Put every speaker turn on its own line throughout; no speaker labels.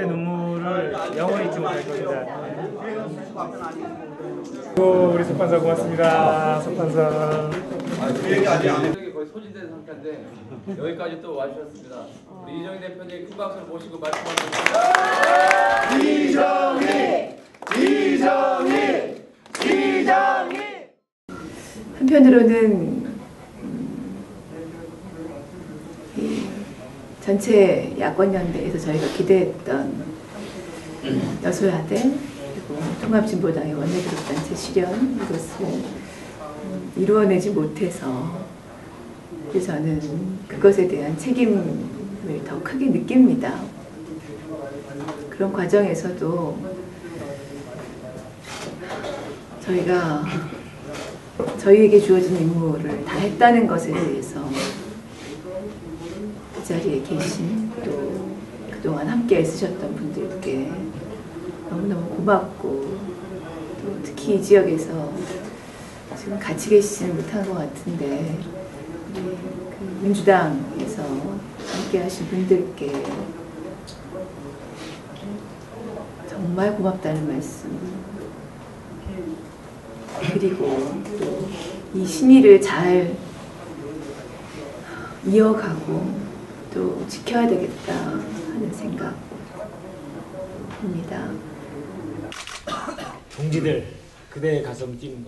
그들의 눈물을 영원히 잊지 못할 겁니다. 우리 석판사 고맙습니다. 석판사.
거의 소진된 상태인데 여기까지 또 와주셨습니다. 우리 이정희 대표님 큰 박수를 모시고 말씀하겠습니다.
이정희! 한편으로는 이 전체 야권연대에서 저희가 기대했던 여소야대 그리고 통합진보당의 원내그룹단체 실현 이것을 이루어내지 못해서 저는 그것에 대한 책임을 더 크게 느낍니다. 그런 과정에서도 저희가 저희에게 주어진 임무를 다 했다는 것에 대해서 그 자리에 계신 또 그동안 함께 애쓰셨던 분들께 너무너무 고맙고 또 특히 이 지역에서 지금 같이 계시지는 못한 것 같은데 우리 그 민주당에서 함께 하신 분들께 정말 고맙다는 말씀 그리고 또 이 신의를 잘 이어가고 또 지켜야 되겠다 하는 생각입니다.
동지들, 그대의 가슴 뛰는가?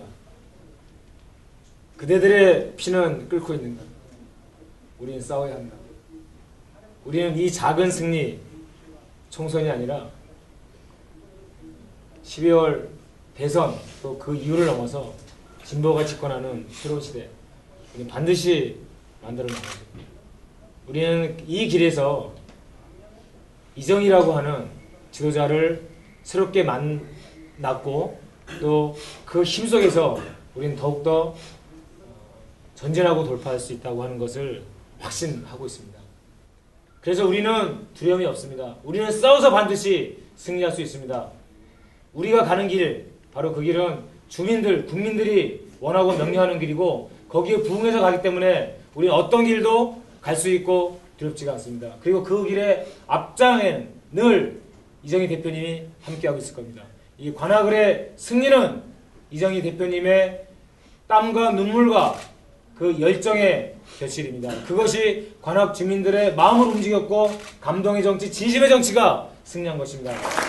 그대들의 피는 끓고 있는가? 우리는 싸워야 한다. 우리는 이 작은 승리, 총선이 아니라 12월 대선 또 그 이유를 넘어서 진보가 집권하는 새로운 시대 우리는 반드시 만들어 나가야 됩니다. 우리는 이 길에서 이정희라고 하는 지도자를 새롭게 만났고 또 그 힘 속에서 우리는 더욱더 전진하고 돌파할 수 있다고 하는 것을 확신하고 있습니다. 그래서 우리는 두려움이 없습니다. 우리는 싸워서 반드시 승리할 수 있습니다. 우리가 가는 길, 바로 그 길은 주민들, 국민들이 원하고 명령하는 길이고 거기에 부응해서 가기 때문에 우리는 어떤 길도 갈 수 있고 두렵지가 않습니다. 그리고 그 길의 앞장엔 늘 이정희 대표님이 함께하고 있을 겁니다. 이 관악을의 승리는 이정희 대표님의 땀과 눈물과 그 열정의 결실입니다. 그것이 관악 주민들의 마음을 움직였고 감동의 정치, 진심의 정치가 승리한 것입니다.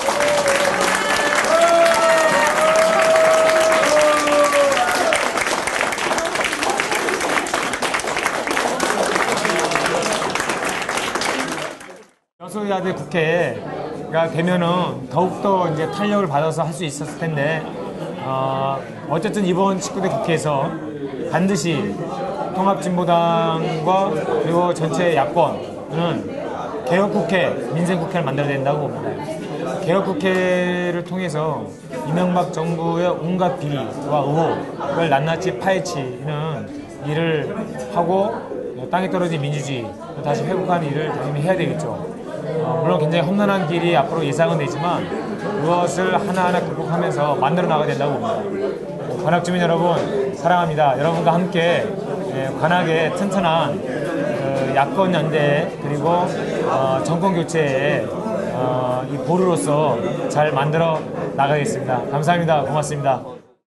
여소야대 국회가 되면은 더욱더 이제 탄력을 받아서 할 수 있었을 텐데, 어쨌든 이번 19대 국회에서 반드시 통합진보당과 그리고 전체 야권은 개혁국회, 민생국회를 만들어야 된다고 봅니다. 개혁국회를 통해서 이명박 정부의 온갖 비리와 의혹을 낱낱이 파헤치는 일을 하고 땅에 떨어진 민주주의 다시 회복하는 일을 당연히 해야 되겠죠. 물론 굉장히 험난한 길이 앞으로 예상은 되지만 그것을 하나하나 극복하면서 만들어 나가야 된다고 봅니다. 관악 주민 여러분 사랑합니다. 여러분과 함께 관악의 튼튼한 야권 연대 그리고 정권 교체의 이 보루로서 잘 만들어 나가겠습니다. 감사합니다. 고맙습니다.